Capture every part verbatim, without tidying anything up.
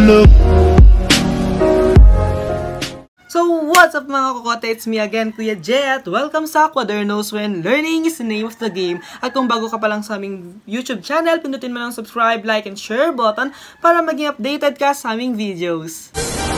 love. So, what's up mga kokote? It's me again, Kuya Jay, at welcome sa Quadernos, when learning is the name of the game. At kung bago ka pa lang sa aming YouTube channel, pindutin mo lang subscribe, like, and share button para maging updated ka sa aming videos.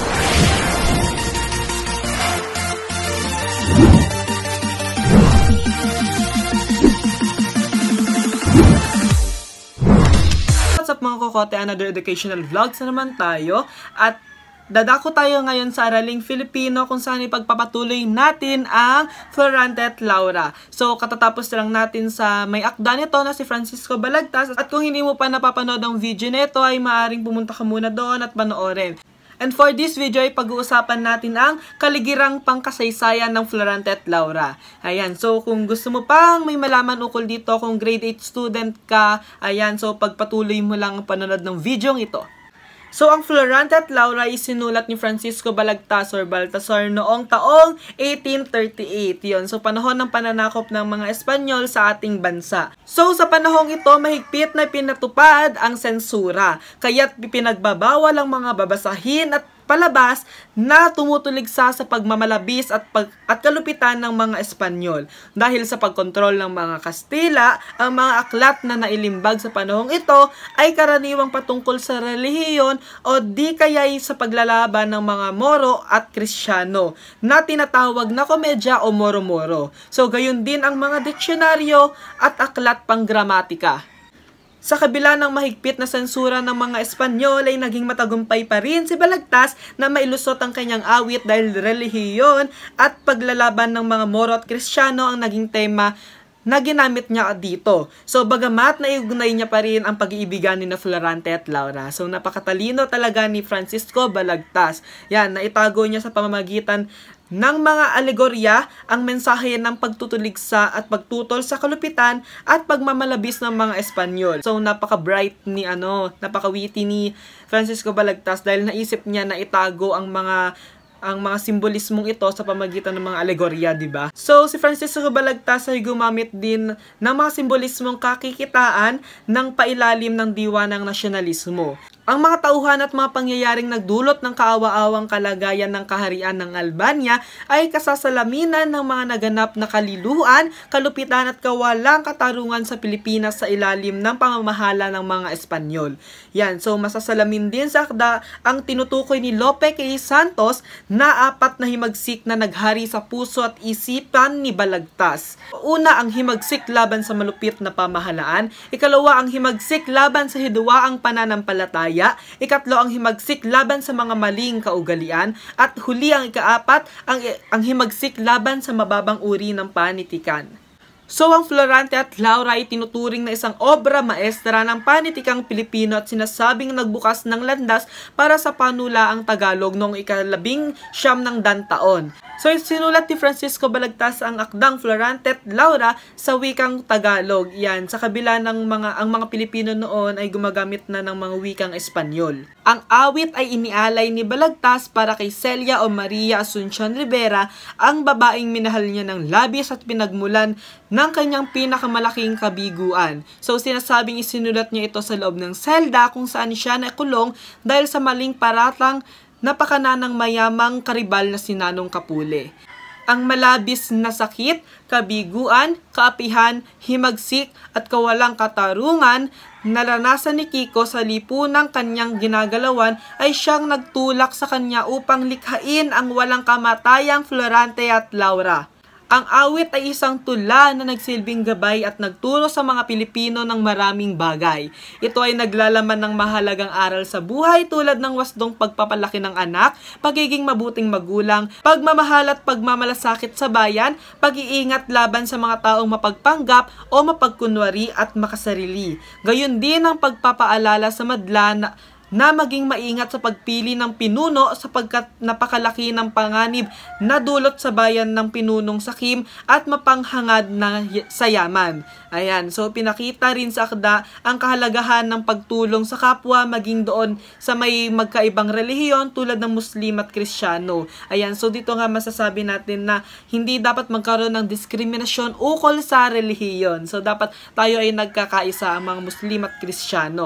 What's up mga kokote? Another educational vlogs na naman tayo, at dadako tayo ngayon sa Araling Filipino kung saan ipagpapatuloy natin ang Florante at Laura. So, katatapos lang natin sa may akda nito na si Francisco Balagtas. At kung hindi mo pa napapanood ang video nito, ay maaaring pumunta ka muna doon at panoorin. And for this video ay pag-uusapan natin ang kaligirang pangkasaysayan ng Florante at Laura. Ayan, so kung gusto mo pang may malaman ukol dito, kung grade eight student ka, ayan, so pagpatuloy mo lang ang panonood ng video ito. So, ang Florante at Laura ay sinulat ni Francisco Balagtas or Baltasar noong taong eighteen thirty-eight. Yun. So, panahon ng pananakop ng mga Espanyol sa ating bansa. So, sa panahong ito, mahigpit na pinatupad ang sensura. Kaya't pinagbabawal ang mga babasahin at palabas na tumutuligsa sa pagmamalabis at, pag, at kalupitan ng mga Espanyol. Dahil sa pagkontrol ng mga Kastila, ang mga aklat na nailimbag sa panahong ito ay karaniwang patungkol sa relihiyon o di kaya'y sa paglalaban ng mga Moro at Kristiyano na tinatawag na komedya o moro-moro. So, gayon din ang mga diksyonaryo at aklat pang gramatika. Sa kabila ng mahigpit na sensura ng mga Espanyol ay naging matagumpay pa rin si Balagtas na mailusot ang kanyang awit dahil relihiyon at paglalaban ng mga Moro at Kristiyano ang naging tema na ginamit niya dito. So, bagamat naiugnay niya pa rin ang pag-iibigan ni na Florante at Laura. So, napakatalino talaga ni Francisco Balagtas. Yan, naitago niya sa pamamagitan ng mga alegorya ang mensahe ng pagtutuligsa at pagtutol sa kalupitan at pagmamalabis ng mga Espanyol. So, napaka-bright ni ano, napaka-witty ni Francisco Balagtas dahil naisip niya na itago ang mga ang mga simbolismong ito sa pamagitan ng mga alegorya, di ba? So, si Francisco Balagtas ay gumamit din ng mga simbolismong kakikitaan ng pailalim ng diwa ng nasyonalismo. Ang mga tauhan at mga pangyayaring nagdulot ng kaawa-awang kalagayan ng kaharian ng Albania ay kasasalaminan ng mga naganap na kaliluan, kalupitan at kawalang katarungan sa Pilipinas sa ilalim ng pamamahala ng mga Espanyol. Yan, so masasalamin din sa akda ang tinutukoy ni Lope K. Santos na apat na himagsik na naghari sa puso at isipan ni Balagtas. Una, ang himagsik laban sa malupit na pamahalaan. Ikalawa, ang himagsik laban sa hidwaang pananampalataya. Ikatlo, ang himagsik laban sa mga maling kaugalian. At huli, ang ikaapat, ang, ang himagsik laban sa mababang uri ng panitikan. So, ang Florante at Laura ay tinuturing na isang obra maestra ng panitikang Pilipino at sinasabing nagbukas ng landas para sa panulaang Tagalog noong ikalabing siyam ng dantaon. So, sinulat ni Francisco Balagtas ang akdang Florante at Laura sa wikang Tagalog. Yan, sa kabila ng mga, ang mga Pilipino noon ay gumagamit na ng mga wikang Espanyol. Ang awit ay inialay ni Balagtas para kay Celia o Maria Asuncion Rivera, ang babaeng minahal niya ng labis at pinagmulan ng kanyang pinakamalaking kabiguan. So, sinasabing isinulat niya ito sa loob ng selda kung saan siya nakulong dahil sa maling paratang napakananang mayamang karibal na si Nanong Kapule. Ang malabis na sakit, kabiguan, kaapihan, himagsik at kawalang katarungan naranasan ni Kiko sa lipunang kanyang ginagalawan ay siyang nagtulak sa kanya upang likhain ang walang kamatayang Florante at Laura. Ang awit ay isang tula na nagsilbing gabay at nagturo sa mga Pilipino ng maraming bagay. Ito ay naglalaman ng mahalagang aral sa buhay tulad ng wasdong pagpapalaki ng anak, pagiging mabuting magulang, pagmamahal at pagmamalasakit sa bayan, pag-iingat laban sa mga taong mapagpanggap o mapagkunwari at makasarili. Gayon din ang pagpapaalala sa madla na na maging maingat sa pagpili ng pinuno sapagkat napakalaki ng panganib na dulot sa bayan ng pinunong sakim at mapanghangad na sa yaman. Ayan, so pinakita rin sa akda ang kahalagahan ng pagtulong sa kapwa maging doon sa may magkaibang relihiyon tulad ng Muslim at Kristiyano. Ayan, so dito nga masasabi natin na hindi dapat magkaroon ng diskriminasyon ukol sa relihiyon. So dapat tayo ay nagkakaisa ang mga Muslim at Kristiyano.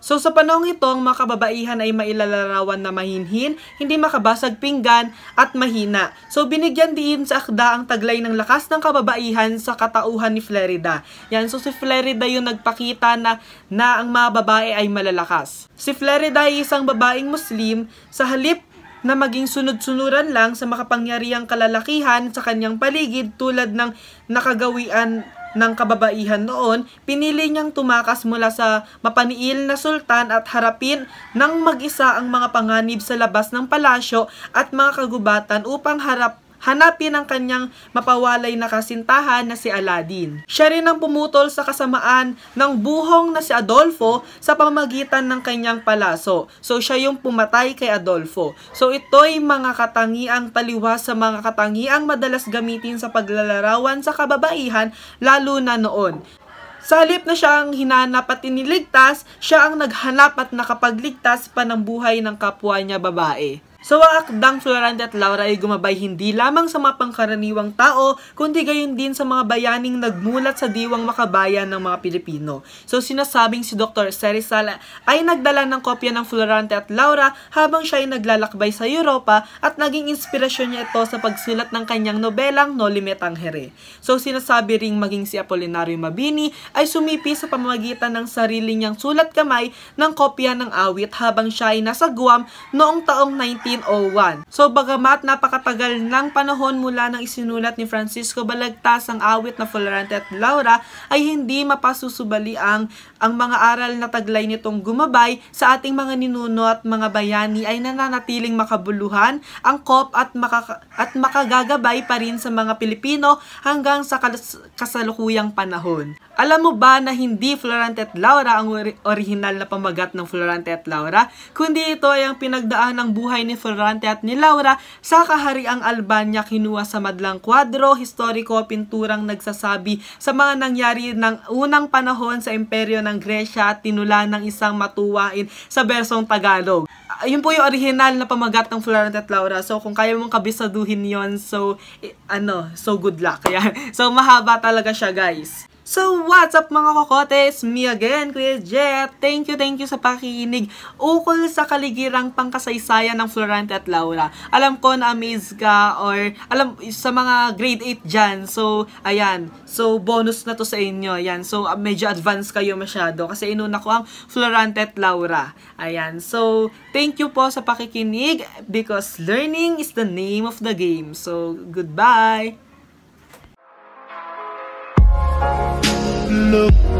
So sa panahong ito, ang mga kababaihan ay mailalarawan na mahinhin, hindi makabasag pinggan, at mahina. So binigyan din sa akda ang taglay ng lakas ng kababaihan sa katauhan ni Florida. Yan, so si Florida yung nagpakita na, na ang mga babae ay malalakas. Si Florida ay isang babaeng Muslim, sa halip na maging sunod-sunuran lang sa makapangyarihang kalalakihan sa kanyang paligid tulad ng nakagawian ng kababaihan noon, pinili niyang tumakas mula sa mapaniil na sultan at harapin ng mag-isa ang mga panganib sa labas ng palasyo at mga kagubatan upang harap hanapin ang kanyang mapawalay na kasintahan na si Aladdin. Siya rin ang pumutol sa kasamaan ng buhong na si Adolfo sa pamamagitan ng kanyang palaso. So siya yung pumatay kay Adolfo. So ito'y mga katangiang taliwas sa mga katangiang madalas gamitin sa paglalarawan sa kababaihan, lalo na noon. Sa halip na siya ang hinanap at iniligtas, siya ang naghanap at nakapagligtas pa ng buhay ng kapwa niya babae. So, ang akdang Florante at Laura ay gumabay hindi lamang sa mga pangkaraniwang tao, kundi gayon din sa mga bayaning nagmulat sa diwang makabayan ng mga Pilipino. So, sinasabing si Doctor Cerizal ay nagdala ng kopya ng Florante at Laura habang siya ay naglalakbay sa Europa at naging inspirasyon niya ito sa pagsulat ng kanyang nobelang Noli Me Tangere. So, sinasabi ring maging si Apolinario Mabini ay sumipi sa pamamagitan ng sarili niyang sulat kamay ng kopya ng awit habang siya ay nasa Guam noong taong nineteen oh one. So bagamat napakatagal ng panahon mula nang isinulat ni Francisco Balagtas ang awit na Florante at Laura, ay hindi mapasusubali ang, ang mga aral na taglay nitong gumabay sa ating mga ninuno at mga bayani ay nananatiling makabuluhan, angkop at, makaka, at makagagabay pa rin sa mga Pilipino hanggang sa kasalukuyang panahon. Alam mo ba na hindi Florante at Laura ang ori orihinal na pamagat ng Florante at Laura, kundi ito ay ang pinagdaan ng buhay ni Florante at ni Laura sa kahariang Albania, kinuha sa madlang kwadro, historiko, pinturang nagsasabi sa mga nangyari ng unang panahon sa imperyo ng Gresya at tinula ng isang matuwain sa bersong Tagalog. Yun po yung original na pamagat ng Florante at Laura. So, kung kaya mong kabisaduhin yon, so, eh, ano, so good luck. Kaya, so, mahaba talaga siya, guys. So, what's up mga kokotes? Me again, Kuya Jet. Thank you, thank you sa pakikinig ukol sa kaligirang pangkasaysayan ng Florante at Laura. Alam ko na amaze ka or alam sa mga grade eight dyan. So, ayan. So, bonus na to sa inyo. Ayan. So, medyo advanced kayo masyado kasi inuna ko ang Florante at Laura. Ayan. So, thank you po sa pakikinig because learning is the name of the game. So, goodbye! Look